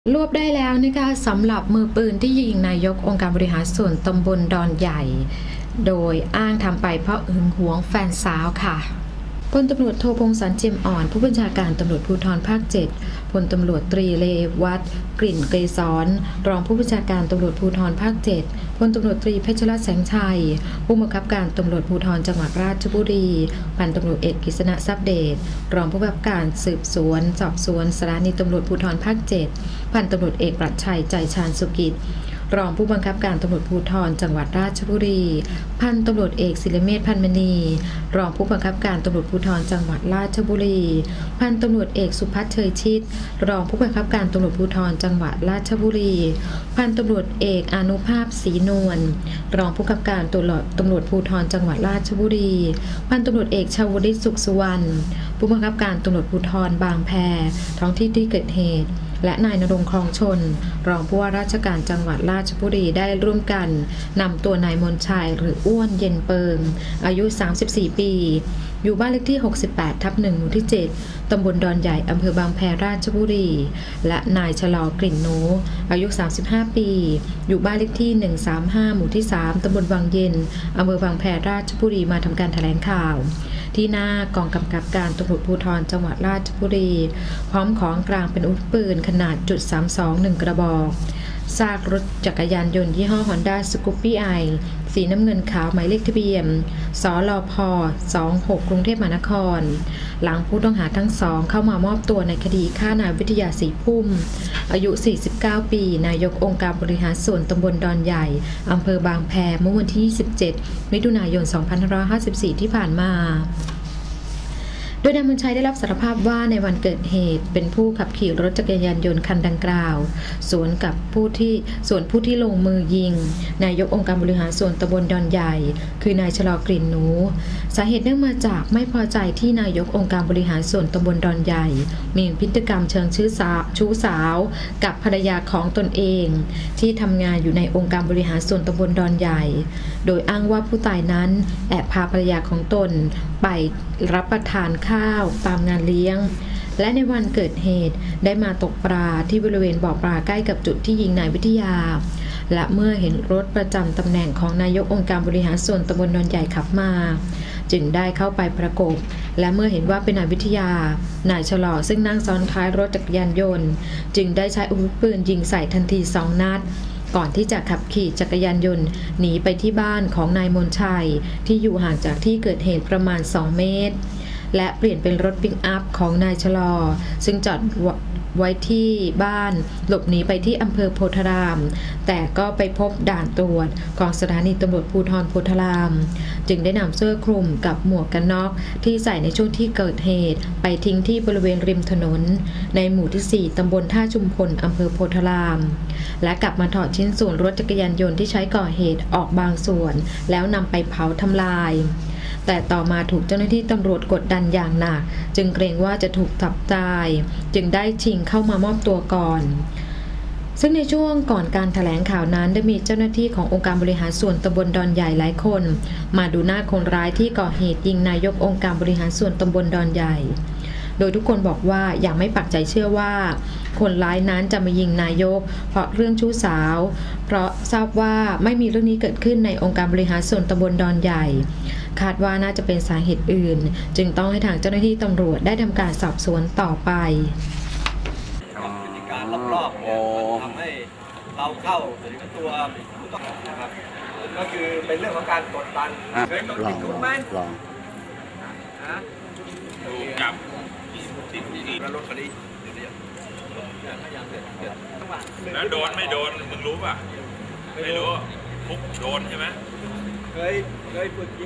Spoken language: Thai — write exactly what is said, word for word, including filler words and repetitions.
รวบได้แล้วนะคะสำหรับมือปืนที่ยิงนายกองค์การบริหารส่วนตำบลดอนใหญ่โดยอ้างทำไปเพราะหึงหวงแฟนสาวค่ะพลตำรวจโทพงศรเจียมอ่อนผู้บัญชาการตำรวจภูธรภาคเจ็ดพลตำรวจตรีเลวัฒน์กลิ่นเกษรรองผู้บัญชาการตำรวจภูธรภาคเจ็ดพลตำรวจตรีเพชรรัตน์แสงชัยผู้บังคับการตำรวจภูธรจังหวัดราชบุรีพันตำรวจเอกกฤษณะทรัพย์เดชรองผู้บังคับการสืบสวนสอบสวนสถานีตำรวจภูธรภาคเจ็ดพันตำรวจเอกปรัชชัยใจชาญสุกิจรองผู้บังคับการตำรวจภูธรจังหวัดราชบุรีพันตำรวจเอกศิลเมธพันมณีรองผู้บังคับการตำรวจภูธรจังหวัดราชบุรีพันตำรวจเอกสุพัฒน์เชยชิตรองผู้บังคับการตำรวจภูธรจังหวัดราชบุรีพันตำรวจเอกอนุภาพศรีนวลรองผู้บังคับการตำรวจตำรวจภูธรจังหวัดราชบุรีพันตำรวจเอกชาวริศสุขสุวรรณผู้บังคับการตำรวจภูธรบางแพท้องที่ที่เกิดเหตุและนายณรงค์คลองชนรองผู้ว่าราชการจังหวัดราชบุรีได้ร่วมกันนำตัวนายมนชัยหรืออ้วนเย็นเปิงอายุสามสิบสี่ปีอยู่บ้านเลขที่หกสิบแปดทับหนึ่งหมู่ที่เจ็ดตำบลดอนใหญ่อำเภอบางแพราชบุรีและนายชะลอกลิ่นโนอายุสามสิบห้าปีอยู่บ้านเลขที่หนึ่งสามห้าหมู่ที่สามตำบลวังเย็นอำเภอบางแพราชบุรีมาทำการแถลงข่าวที่หน้ากองกำกับการตำรวจภูธรจังหวัดราชบุรีพร้อมของกลางเป็นอาวุธปืนขนาดจุดสามสองหนึ่งกระบอกซากรถจักรยานยนต์ยี่ห้อ Honda Scoopy i สีน้ำเงินขาวหมายเลขทะเบียนสลพสองหกกรุงเทพมหานครหลังผู้ต้องหาทั้งสองเข้ามามอบตัวในคดีฆ่านายวิทยาศรีพุ่มอายุสี่สิบเก้าปีนายกองค์การบริหารส่วนตำบลดอนใหญ่อำเภอบางแพเมื่อวันที่ยี่สิบเจ็ดมิถุนายนสองพันห้าร้อยห้าสิบสี่ที่ผ่านมาโดยนายมนชัยได้รับสารภาพว่าในวันเกิดเหตุเป็นผู้ขับขี่รถจักรยานยนต์คันดังกล่าวสวนกับผู้ที่ส่วนผู้ที่ลงมือยิงนายกองค์การบริหารส่วนตำบลดอนใหญ่คือนายชะลอกลิ่นหนูสาเหตุเนื่องมาจากไม่พอใจที่นายกองค์การบริหารส่วนตำบลดอนใหญ่มีพฤติกรรมเชิงชู้สาวชู้สาวกับภรรยาของตนเองที่ทำงานอยู่ในองค์การบริหารส่วนตำบลดอนใหญ่โดยอ้างว่าผู้ตายนั้นแอบพาภรรยาของตนไปรับประทานข้าวตามงานเลี้ยงและในวันเกิดเหตุได้มาตกปลาที่บริเวณบ่อปลาใกล้กับจุดที่ยิงนายวิทยาและเมื่อเห็นรถประจำตำแหน่งของนายกองค์การบริหารส่วนตำบลดอนใหญ่ขับมาจึงได้เข้าไปประกบและเมื่อเห็นว่าเป็นนายวิทยานายชะลอซึ่งนั่งซ้อนท้ายรถจักรยานยนต์จึงได้ใช้อาวุธปืนยิงใส่ทันทีสองนัดก่อนที่จะขับขี่จักรยานยนต์หนีไปที่บ้านของนายมนชัยที่อยู่ห่างจากที่เกิดเหตุประมาณสองเมตรและเปลี่ยนเป็นรถปิกอัพของนายชะลอซึ่งจอดไว้ที่บ้านหลบหนีไปที่อำเภอโพธารามแต่ก็ไปพบด่านตรวจของสถานีตำรวจภูธรโพธารามจึงได้นำเสื้อคลุมกับหมวกกันน็อกที่ใส่ในช่วงที่เกิดเหตุไปทิ้งที่บริเวณริมถนนในหมู่ที่สี่ตำบลท่าชุมพลอำเภอโพธารามและกลับมาถอดชิ้นส่วนรถจักรยานยนต์ที่ใช้ก่อเหตุออกบางส่วนแล้วนำไปเผาทำลายแต่ต่อมาถูกเจ้าหน้าที่ตำรวจกดดันอย่างหนักจึงเกรงว่าจะถูกจับตายจึงได้ชิงเข้ามามอบตัวก่อนซึ่งในช่วงก่อนการแถลงข่าวนั้นได้มีเจ้าหน้าที่ขององค์การบริหารส่วนตำบลดอนใหญ่หลายคนมาดูหน้าคนร้ายที่ก่อเหตุยิงนายกองค์การบริหารส่วนตำบลดอนใหญ่โดยทุกคนบอกว่ายังไม่ปักใจเชื่อว่าคนร้ายนั้นจะมายิงนายกเพราะเรื่องชู้สาวเพราะทราบว่าไม่มีเรื่องนี้เกิดขึ้นในองค์การบริหารส่วนตำบลดอนใหญ่คาดว่าน่าจะเป็นสาเหตุอื่นจึงต้องให้ทางเจ้าหน้าที่ตำรวจได้ทำการสอบสวนต่อไปพฤติการรอบๆเนี่ยทำให้เราเข้าถึงตัวผู้ต้องหานะครับก็คือเป็นเรื่องของการกดดันเคยโดนติดคุกไหมถูกจับติดที่รถคดีแล้วโดนไม่โดนมึงรู้ป่ะไม่รู้คุกโดนใช่ไหมเคยเคยฝึก